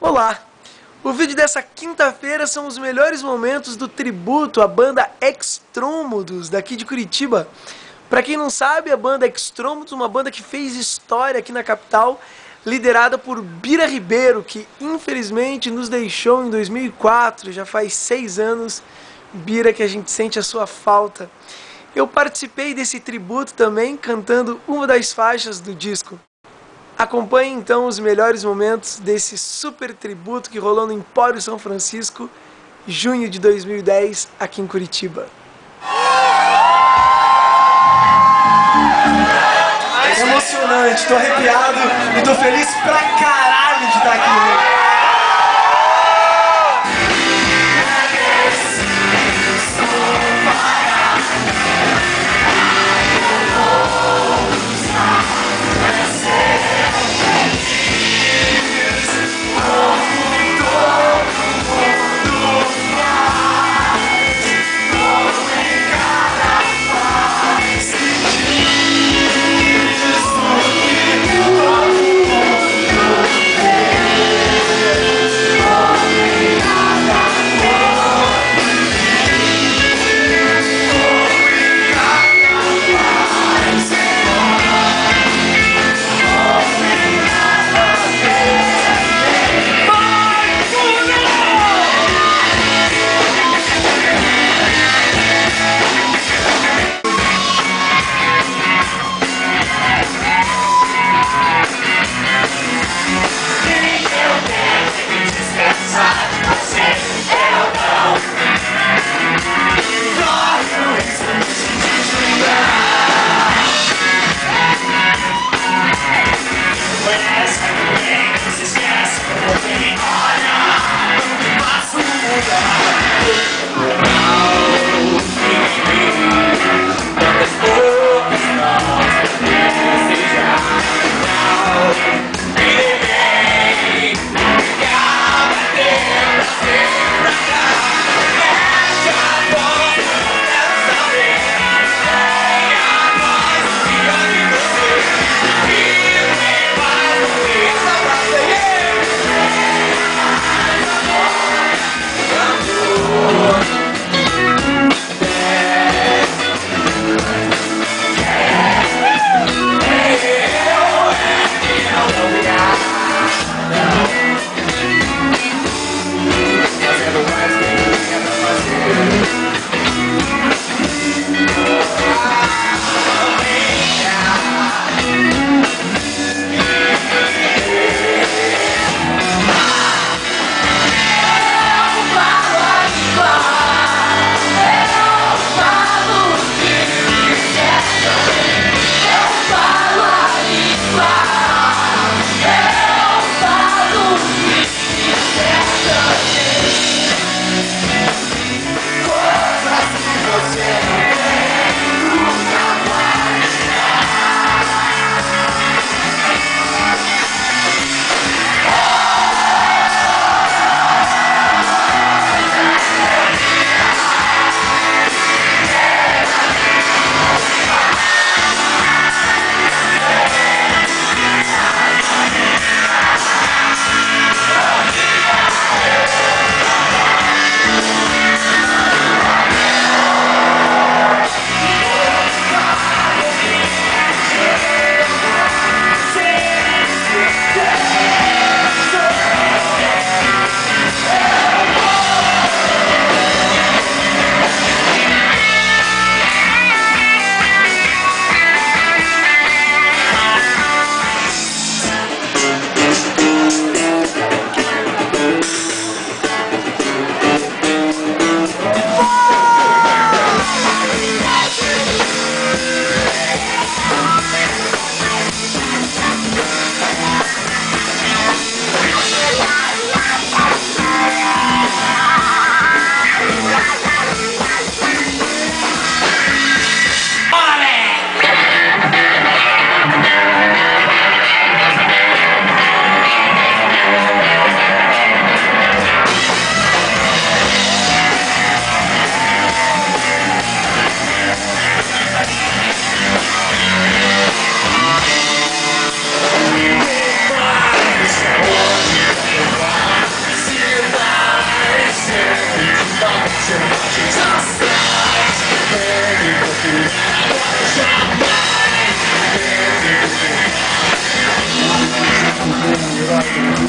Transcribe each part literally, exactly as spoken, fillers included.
Olá! O vídeo dessa quinta-feira são os melhores momentos do tributo à banda Extrômodos, daqui de Curitiba. Pra quem não sabe, a banda Extrômodos, uma banda que fez história aqui na capital, liderada por Bira Ribeiro, que infelizmente nos deixou em dois mil e quatro, já faz seis anos. Bira, que a gente sente a sua falta. Eu participei desse tributo também, cantando uma das faixas do disco. Acompanhe então os melhores momentos desse super tributo que rolou no Empório São Francisco, junho de dois mil e dez, aqui em Curitiba. É emocionante, tô arrepiado e tô feliz pra caralho de estar aqui.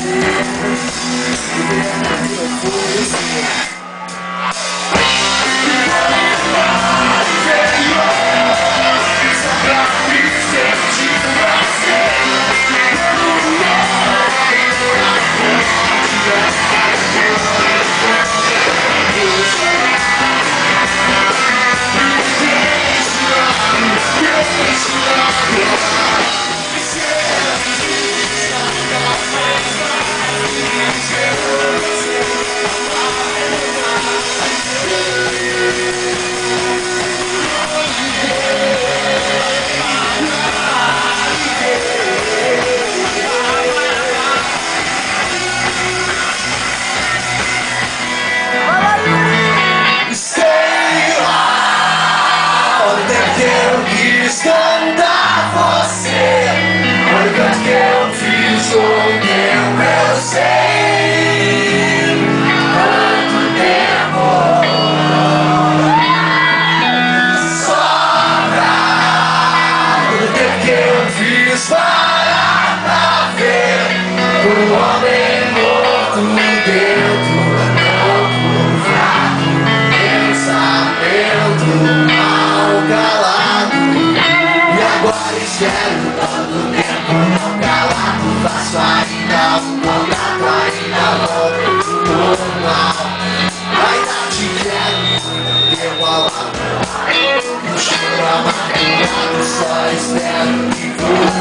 Cantar você, olha que eu fiz o meu, eu sei. Quanto tempo sobra, olha o tempo que eu fiz para pra ver o homem morto dentro do fraco, pensamento mal calado. Agora espero todo tempo não calado. Faço ainda um contrato, ainda volto pro normal. Ainda te quero, tempo ao lado. No choro amargurado, só espero que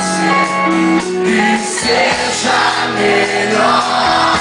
você seja melhor.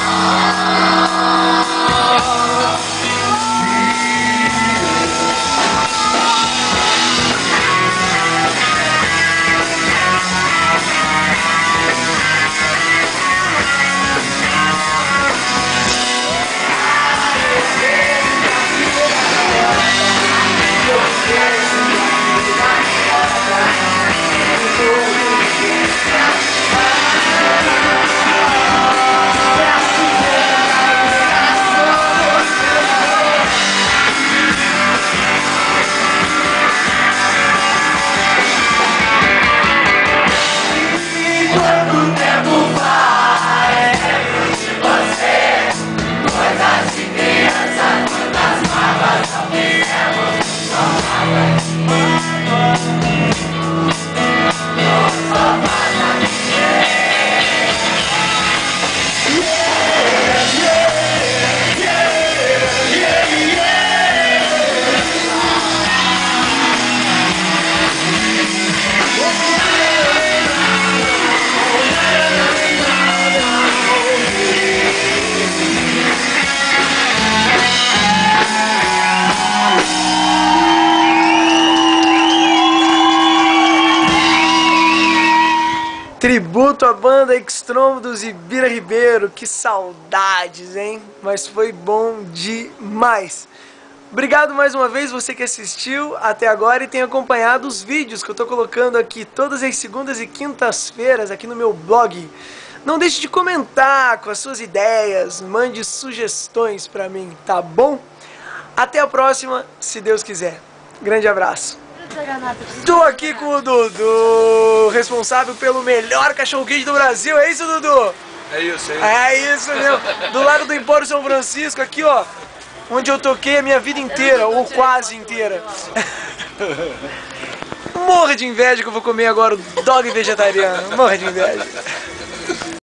Tributo à banda Extrômodos e Bira Ribeiro, que saudades, hein? Mas foi bom demais. Obrigado mais uma vez você que assistiu até agora e tem acompanhado os vídeos que eu tô colocando aqui todas as segundas e quintas-feiras aqui no meu blog. Não deixe de comentar com as suas ideias, mande sugestões pra mim, tá bom? Até a próxima, se Deus quiser. Grande abraço. Tô aqui com o Dudu, responsável pelo melhor cachorro-quente do Brasil, é isso, Dudu? É isso, é isso. É isso mesmo, do lado do Empório São Francisco, aqui ó, onde eu toquei a minha vida inteira, ou quase inteira. Morra de inveja que eu vou comer agora o dog vegetariano, morra de inveja.